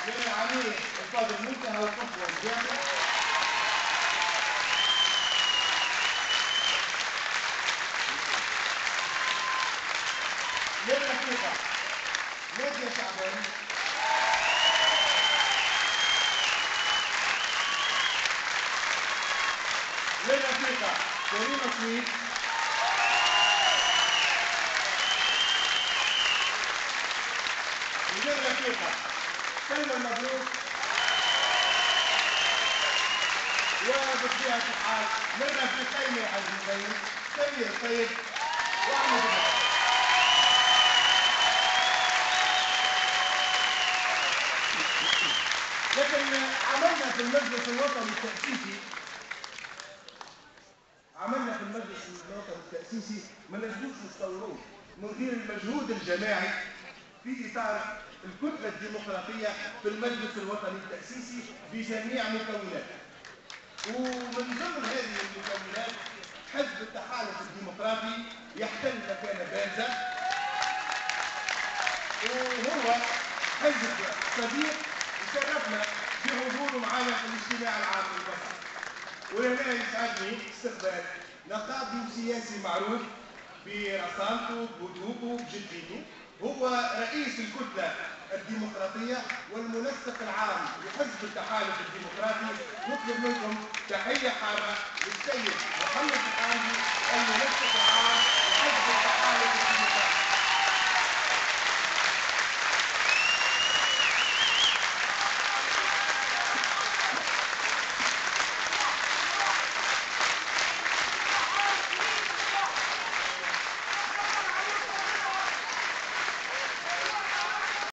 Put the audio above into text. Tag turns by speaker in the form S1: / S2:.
S1: للعميد الفاضل منتهى القدوة الجامع للرفيقة نادية شعبان للرفيقة كريمة سويد للرفيقة سلمى المبروك وبطبيعة الحال للرفيقين العزيزين سمير الطيب وأحمد البكر. لكن عملنا في المجلس الوطني التأسيسي ما نجموش نتصوروه من غير المجهود الجماعي في إطار الكتلة الديمقراطية في المجلس الوطني التأسيسي بجميع مكوناته. ومن ضمن هذه المكونات حزب التحالف الديمقراطي يحتل مكانة بارزة، وهو حزب صديق شرفنا بحضوره معنا في الاجتماع العام للمصر. وهنا يسعدني استقبال نقابي وسياسي معروف برصانته بهدوءه بجديته، هو رئيس الكتلة الديمقراطية والمنسق العام لحزب التحالف الديمقراطي. نطلب منكم تحية حارة للسيد محمد الحامدي المنسق العام لحزب التحالف